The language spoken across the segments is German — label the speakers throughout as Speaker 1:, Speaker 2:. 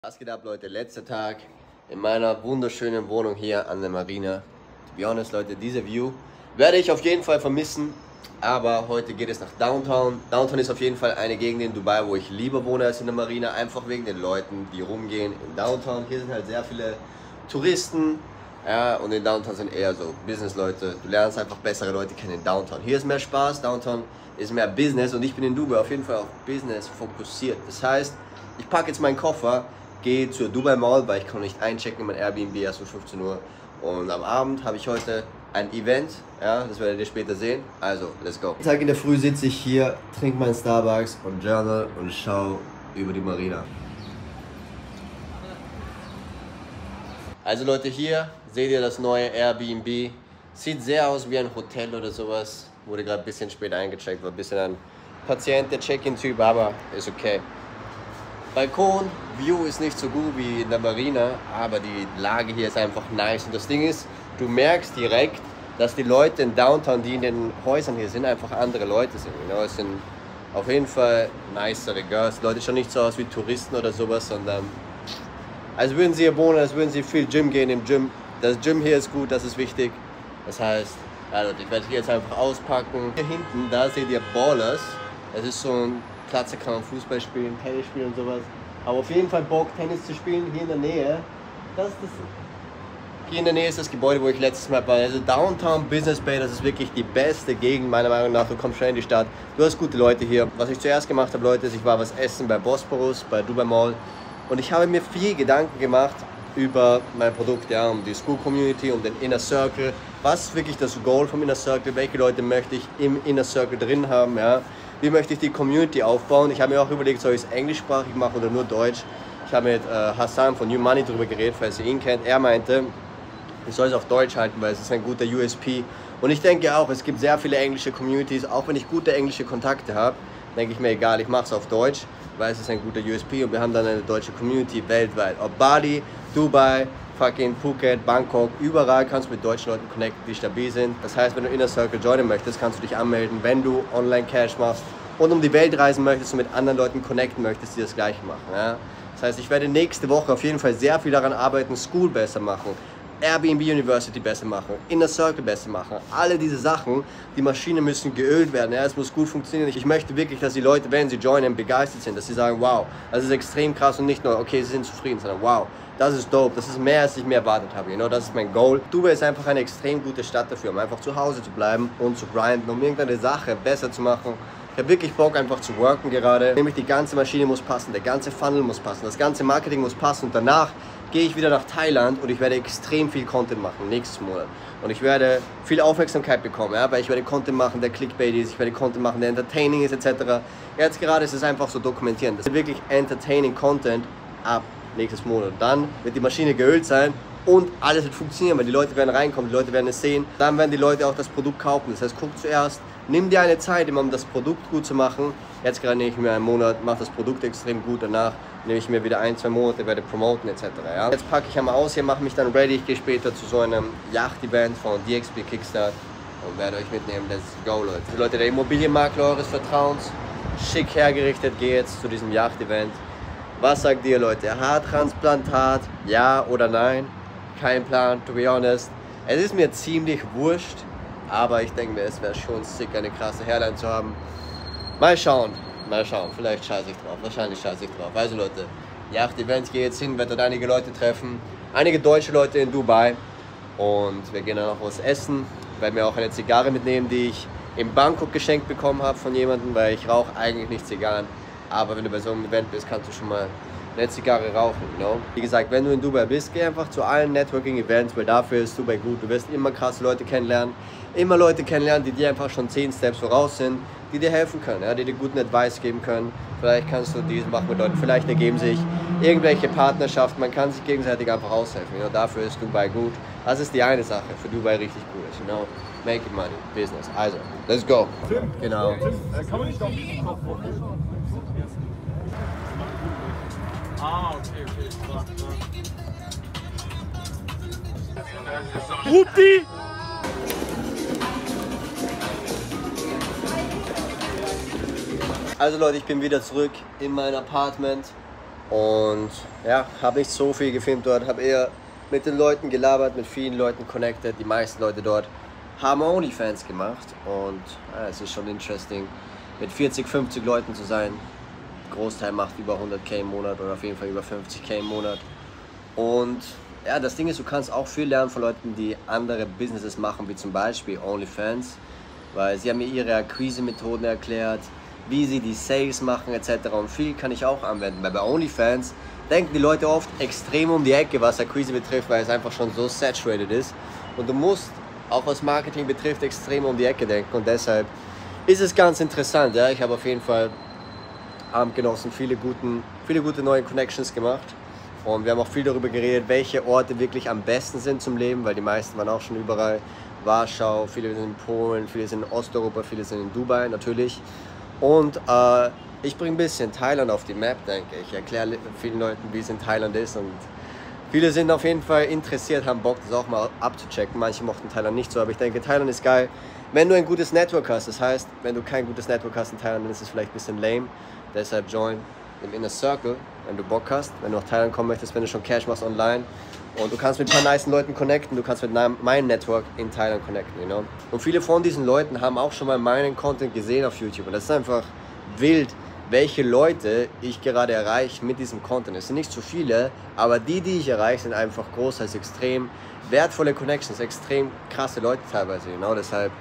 Speaker 1: Was geht ab, Leute? Letzter Tag in meiner wunderschönen Wohnung hier an der Marina. To be honest, Leute, diese View werde ich auf jeden Fall vermissen. Aber heute geht es nach Downtown. Downtown ist auf jeden Fall eine Gegend in Dubai, wo ich lieber wohne als in der Marina. Einfach wegen den Leuten, die rumgehen in Downtown. Hier sind halt sehr viele Touristen. Ja, und in Downtown sind eher so Business-Leute. Du lernst einfach bessere Leute kennen in Downtown. Hier ist mehr Spaß, Downtown ist mehr Business. Und ich bin in Dubai auf jeden Fall auf Business fokussiert. Das heißt, ich packe jetzt meinen Koffer, gehe zur Dubai Mall, weil ich kann nicht einchecken in mein Airbnb erst um 15 Uhr. Und am Abend habe ich heute ein Event, ja, das werdet ihr später sehen. Also, let's go. Tag in der Früh sitze ich hier, trinke meinen Starbucks und Journal und schaue über die Marina. Also Leute, hier seht ihr das neue Airbnb. Sieht sehr aus wie ein Hotel oder sowas. Wurde gerade ein bisschen spät eingecheckt, war ein bisschen ein Patient, der Check-in-Typ, aber ist okay. Balkon, View ist nicht so gut wie in der Marina, aber die Lage hier ist einfach nice. Und das Ding ist, du merkst direkt, dass die Leute in Downtown, die in den Häusern hier sind, einfach andere Leute sind. You es sind auf jeden Fall nicere Girls. Die Leute schauen nicht so aus wie Touristen oder sowas, sondern als würden sie hier wohnen, als würden sie viel Gym gehen im Gym. Das Gym hier ist gut, das ist wichtig. Das heißt, also ich werde hier jetzt einfach auspacken. Hier hinten, da seht ihr Ballers. Es ist so ein Platz, da kann man Fußball spielen, Tennis spielen und sowas. Aber auf jeden Fall Bock, Tennis zu spielen hier in der Nähe. Hier in der Nähe ist das Gebäude, wo ich letztes Mal war. Also Downtown Business Bay, das ist wirklich die beste Gegend meiner Meinung nach. Du kommst schnell in die Stadt, du hast gute Leute hier. Was ich zuerst gemacht habe, Leute, ist, ich war was essen bei Bosporus, bei Dubai Mall. Und ich habe mir viel Gedanken gemacht über mein Produkt, ja, um die School Community, um den Inner Circle. Was ist wirklich das Goal vom Inner Circle? Welche Leute möchte ich im Inner Circle drin haben, ja? Wie möchte ich die Community aufbauen? Ich habe mir auch überlegt, soll ich es englischsprachig machen oder nur Deutsch. Ich habe mit Hassan von New Money darüber geredet, falls ihr ihn kennt. Er meinte, ich soll es auf Deutsch halten, weil es ist ein guter USP. Und ich denke auch, es gibt sehr viele englische Communities. Auch wenn ich gute englische Kontakte habe, denke ich mir, egal, ich mache es auf Deutsch, weil es ist ein guter USP. Und wir haben dann eine deutsche Community weltweit. Ob Bali, Dubai, fucking Phuket, Bangkok, überall kannst du mit deutschen Leuten connecten, die stabil sind. Das heißt, wenn du Inner Circle joinen möchtest, kannst du dich anmelden, wenn du Online-Cash machst und um die Welt reisen möchtest und mit anderen Leuten connecten möchtest, die das Gleiche machen. Ja? Das heißt, ich werde nächste Woche auf jeden Fall sehr viel daran arbeiten, School besser machen, Airbnb University besser machen, Inner Circle besser machen. Alle diese Sachen, die Maschinen müssen geölt werden, ja? Es muss gut funktionieren. Ich möchte wirklich, dass die Leute, wenn sie joinen, begeistert sind, dass sie sagen, wow, das ist extrem krass und nicht nur, okay, sie sind zufrieden, sondern wow, das ist dope, das ist mehr, als ich mir erwartet habe, das ist mein Goal. Dubai ist einfach eine extrem gute Stadt dafür, um einfach zu Hause zu bleiben und zu grinden, um irgendeine Sache besser zu machen. Ich habe wirklich Bock, einfach zu worken gerade. Nämlich die ganze Maschine muss passen, der ganze Funnel muss passen, das ganze Marketing muss passen und danach gehe ich wieder nach Thailand und ich werde extrem viel Content machen, nächstes Monat. Und ich werde viel Aufmerksamkeit bekommen, ja, weil ich werde Content machen, der Clickbait ist, ich werde Content machen, der entertaining ist, etc. Jetzt gerade ist es einfach so dokumentieren. Das ist wirklich entertaining Content ab nächstes Monat. Dann wird die Maschine geölt sein und alles wird funktionieren, weil die Leute werden reinkommen, die Leute werden es sehen. Dann werden die Leute auch das Produkt kaufen. Das heißt, guck zuerst, nimm dir eine Zeit, um das Produkt gut zu machen. Jetzt gerade nehme ich mir einen Monat, mache das Produkt extrem gut. Danach nehme ich mir wieder 1-2 Monate, werde promoten etc. Ja. Jetzt packe ich einmal aus hier, mache mich dann ready. Ich gehe später zu so einem Yacht-Event von DXB Kickstart und werde euch mitnehmen. Let's go, Leute. Die Leute, der Immobilienmakler eures Vertrauens, schick hergerichtet, gehe jetzt zu diesem Yacht-Event. Was sagt ihr, Leute? Haartransplantat, ja oder nein? Kein Plan, to be honest. Es ist mir ziemlich wurscht, aber ich denke mir, es wäre schon sick, eine krasse Hairline zu haben. Mal schauen, vielleicht scheiße ich drauf, wahrscheinlich scheiße ich drauf. Also Leute, Yacht-Event, ich gehe jetzt hin, werde dort einige Leute treffen, einige deutsche Leute in Dubai und wir gehen dann auch was essen. Ich werde mir auch eine Zigarre mitnehmen, die ich in Bangkok geschenkt bekommen habe von jemandem, weil ich rauche eigentlich nicht Zigarren. Aber wenn du bei so einem Event bist, kannst du schon mal eine Zigarre rauchen, Wie gesagt, wenn du in Dubai bist, geh einfach zu allen Networking-Events, weil dafür ist Dubai gut. Du wirst immer krasse Leute kennenlernen, die dir einfach schon 10 Steps voraus sind, die dir helfen können, ja, die dir guten Advice geben können. Vielleicht kannst du dies machen mit Leuten, vielleicht ergeben sich irgendwelche Partnerschaften, man kann sich gegenseitig einfach aushelfen. Dafür ist Dubai gut. Das ist die eine Sache, für Dubai richtig gut ist, Make it money, business. Also, let's go. Genau.
Speaker 2: Kann man nicht auf den Kopf okay.
Speaker 3: Rupti!
Speaker 1: Also Leute, ich bin wieder zurück in mein Apartment. Und ja, habe nicht so viel gefilmt dort, habe eher mit den Leuten gelabert, mit vielen Leuten connected. Die meisten Leute dort haben OnlyFans gemacht und ja, es ist schon interesting, mit 40, 50 Leuten zu sein. Der Großteil macht über 100k im Monat oder auf jeden Fall über 50k im Monat. Und ja, das Ding ist, du kannst auch viel lernen von Leuten, die andere Businesses machen, wie zum Beispiel OnlyFans, weil sie haben mir ihre Akquise-Methoden erklärt, wie sie die Sales machen etc. Und viel kann ich auch anwenden, weil bei OnlyFans denken die Leute oft extrem um die Ecke, was Akquise betrifft, weil es einfach schon so saturated ist. Und du musst auch was Marketing betrifft extrem um die Ecke denken und deshalb ist es ganz interessant. Ja? Ich habe auf jeden Fall Abend genossen, viele gute neue Connections gemacht. Und wir haben auch viel darüber geredet, welche Orte wirklich am besten sind zum Leben, weil die meisten waren auch schon überall. Warschau, viele sind in Polen, viele sind in Osteuropa, viele sind in Dubai natürlich. Und ich bringe ein bisschen Thailand auf die Map, denke ich. Ich erkläre vielen Leuten, wie es in Thailand ist. Und viele sind auf jeden Fall interessiert, haben Bock, das auch mal abzuchecken. Manche mochten Thailand nicht so, aber ich denke, Thailand ist geil, wenn du ein gutes Network hast. Das heißt, wenn du kein gutes Network hast in Thailand, dann ist es vielleicht ein bisschen lame. Deshalb join im Inner Circle, wenn du Bock hast, wenn du nach Thailand kommen möchtest, wenn du schon Cash machst online. Und du kannst mit ein paar nice Leuten connecten, du kannst mit meinem Network in Thailand connecten, you know? Und viele von diesen Leuten haben auch schon mal meinen Content gesehen auf YouTube. Und das ist einfach wild, welche Leute ich gerade erreiche mit diesem Content. Es sind nicht so viele, aber die ich erreiche, sind einfach großteils extrem wertvolle Connections, extrem krasse Leute teilweise, you know? Deshalb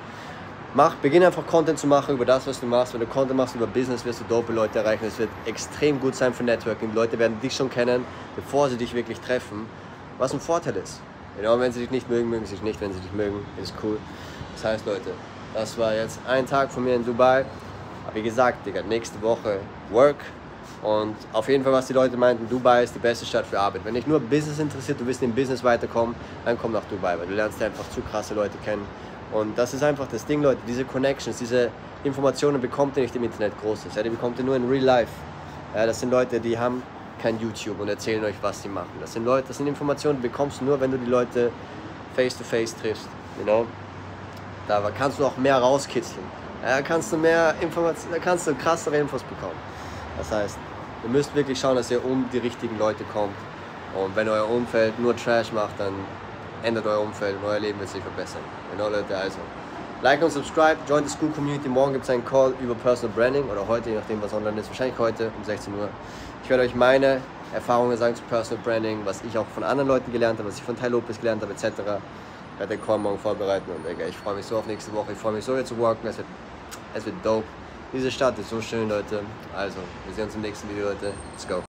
Speaker 1: beginn einfach Content zu machen über das, was du machst. Wenn du Content machst über Business, wirst du dope Leute erreichen. Es wird extrem gut sein für Networking. Die Leute werden dich schon kennen, bevor sie dich wirklich treffen. Was ein Vorteil ist. Genau, wenn sie dich nicht mögen, mögen sie dich nicht. Wenn sie dich mögen, ist cool. Das heißt, Leute, das war jetzt ein Tag von mir in Dubai. Aber wie gesagt, Digga, nächste Woche Work. Und auf jeden Fall, was die Leute meinten, Dubai ist die beste Stadt für Arbeit. Wenn dich nur Business interessiert, du willst im Business weiterkommen, dann komm nach Dubai, weil du lernst einfach zu krasse Leute kennen. Und das ist einfach das Ding, Leute, diese Connections, diese Informationen bekommt ihr nicht im Internet Großes. Ja, die bekommt ihr nur in Real Life. Ja, das sind Leute, die haben kein YouTube und erzählen euch, was sie machen. Das sind Informationen, die bekommst du nur, wenn du die Leute face to face triffst. You know? Da kannst du auch mehr rauskitzeln. Da kannst du krassere Infos bekommen. Das heißt, ihr müsst wirklich schauen, dass ihr um die richtigen Leute kommt. Und wenn euer Umfeld nur Trash macht, dann ändert euer Umfeld und euer Leben wird sich verbessern. Genau, Leute, also like und subscribe, join the School Community. Morgen gibt es einen Call über Personal Branding oder heute, je nachdem was online ist, wahrscheinlich heute um 16 Uhr. Ich werde euch meine Erfahrungen sagen zu Personal Branding, was ich auch von anderen Leuten gelernt habe, was ich von Tai Lopez gelernt habe, etc. Ich werde den Call morgen vorbereiten und ich freue mich so auf nächste Woche. Ich freue mich so, hier zu walken. Es wird dope. Diese Stadt ist so schön, Leute. Also, wir sehen uns im nächsten Video, Leute. Let's go.